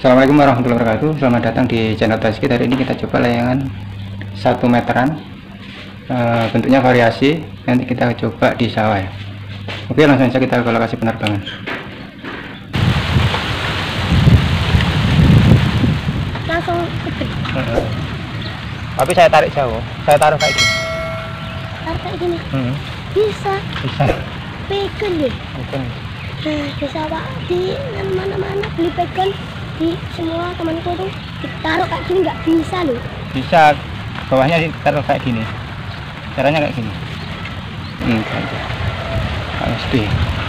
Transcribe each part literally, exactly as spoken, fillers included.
Assalamualaikum warahmatullahi wabarakatuh. Selamat datang di channel Taskit. Hari ini kita coba layangan satu meteran, e, bentuknya variasi. Nanti kita coba di sawah ya. Oke, langsung saja kita ke lokasi penerbangan. Langsung gede. Hmm. Tapi saya tarik jauh, saya taruh kayak gini. Taruh kayak gini. Hmm. Bisa. Bisa. Pegon deh. Mungkin. Nah, bisa pak di mana-mana beli pegon di semua temanku tuh ditaruh kayak gini nggak bisa loh. Bisa, bawahnya ditaruh kayak gini. Caranya kayak gini. Hmm, kayak gitu. Harus di.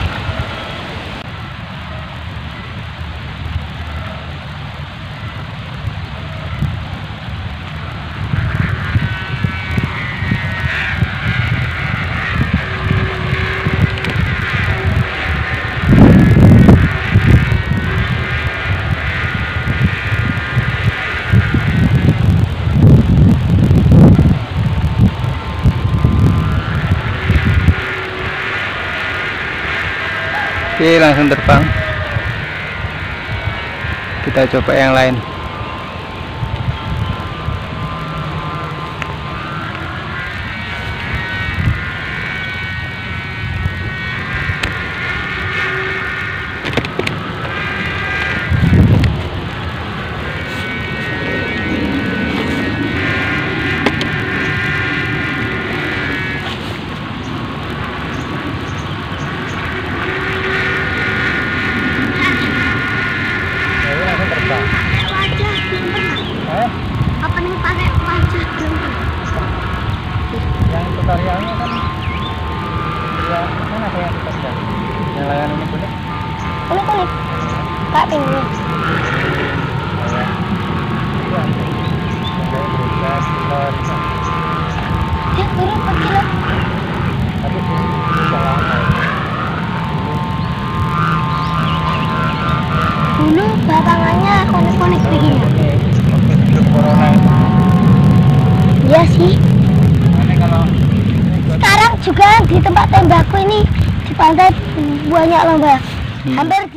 Oke, langsung terbang. Kita coba yang lain. Tutorialnya kan ya mana kayak tutorial yang layanan ini boleh Kulit kulit kayak pinggir. Dia turun empat kilo. Tapi bisa lama. Dulu batangannya konek-konek begini. Hidup corona itu. Iya sih. Kalau sekarang juga di tempat tembakku ini di pantai banyak lomba. Hmm. Hampir